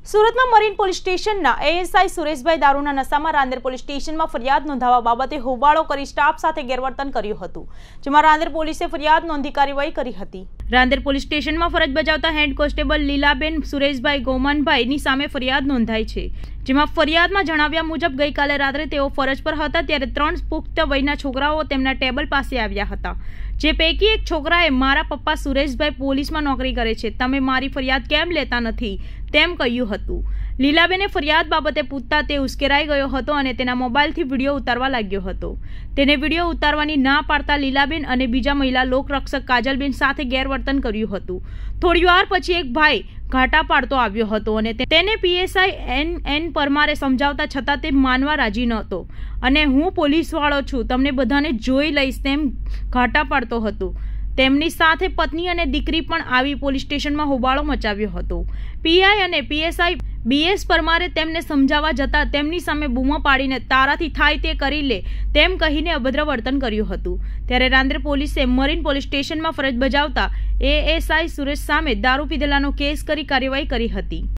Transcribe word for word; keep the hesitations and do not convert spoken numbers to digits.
સુરતમાં marine police સ્ટેશનના ASI Sureshbhai દારૂના નશામાં રાંદેર પોલીસ સ્ટેશનમાં ફરિયાદ નોંધાવવા બાબતે હોબાળો કરી સ્ટાફ સાથે ગેરવર્તન કર્યું હતું, જેમાં રાંદેર પોલીસે ફરિયાદ નોંધી કાર્યવાહી કરી હતી। રાંદેર પોલીસ સ્ટેશનમાં ફરજ બજાવતા હેડ કોન્સ્ટેબલ લીલાબેન સુરેશભાઈ ગોમાનભાઈની સામે ફરિયાદ નોંધાઈ છે, જેમાં ફરિયાદમાં જણાવ્યા મુજબ ગઈકાલે રાત્રે તેઓ ફરજ પર હતા ત્યારે ત્રણ પુખ્ત વયના છોકરાઓ તેમના ટેબલ પાસે આવ્યા હતા, જે પૈકી એક છોકરાએ મારા પપ્પા સુરેશભાઈ પોલીસમાં નોકરી કરે છે, તમે મારી ફરિયાદ કેમ લેતા નથી તેમ કહ્યું હતું। લીલાબેને ફરિયાદ બાબતે પૂછતા તે ઉશ્કેરાઈ ગયો હતો અને તેના મોબાઈલથી વિડીયો ઉતારવા લાગ્યો હતો। તેને વિડીયો ઉતારવાની ના પાડતા લીલાબેન અને બીજા મહિલા લોકરક્ષક કાજલબેન સાથે ગેરવર્તન કર્યું હતું। થોડીવાર પછી એક ભાઈ ઘાટા પાડતો આવ્યો હતો અને તેને પીએસઆઈ એન એન પરમારે સમજાવતા છતાં તે માનવા રાજી નહોતો અને હું પોલીસવાળો છું, તમને બધાને જોઈ લઈશ તેમ ઘાટા પાડતો હતો। તેમની સાથે પત્ની અને દીકરી પણ આવી પોલીસ સ્ટેશનમાં હોબાળો મચાવ્યો હતો। પીઆઈ અને પીએસઆઈ બીએસ પરમારે તેમને સમજાવવા જતા તેમની સામે બૂમો પાડીને તારાથી થાય તે કરી લે તેમ કહીને અભદ્ર વર્તન કર્યું હતું। ત્યારે રાંદેર પોલીસે મરીન પોલીસ સ્ટેશનમાં ફરજ બજાવતા એએસઆઈ સુરેશ સામે દારૂ પીધેલાનો કેસ કરી કાર્યવાહી કરી હતી।